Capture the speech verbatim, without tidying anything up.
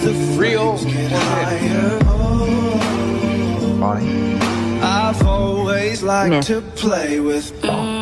the Real get higher. Bonnie. I've always liked Myth. to play with bombs.